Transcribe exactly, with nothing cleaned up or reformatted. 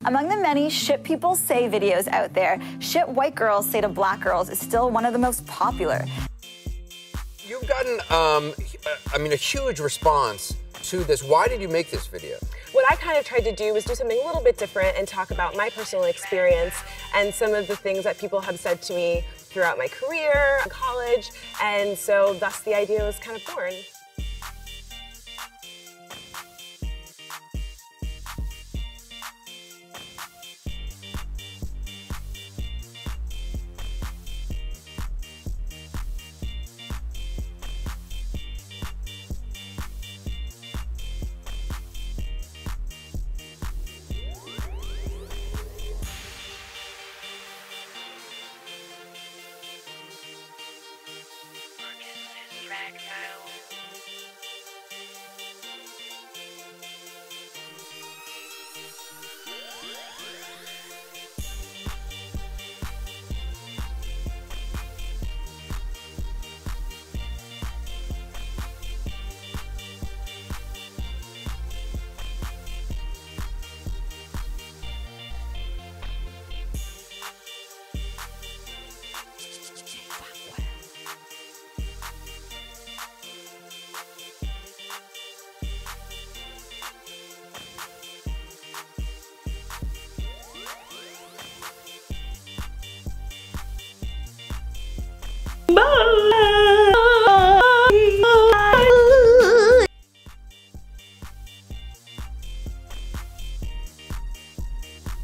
Among the many ship people say videos out there, ship white girls say to black girls is still one of the most popular. You've gotten, um, I mean, a huge response to this. Why did you make this video? What I kind of tried to do was do something a little bit different and talk about my personal experience and some of the things that people have said to me throughout my career, college, and so thus the idea was kind of born. Bye.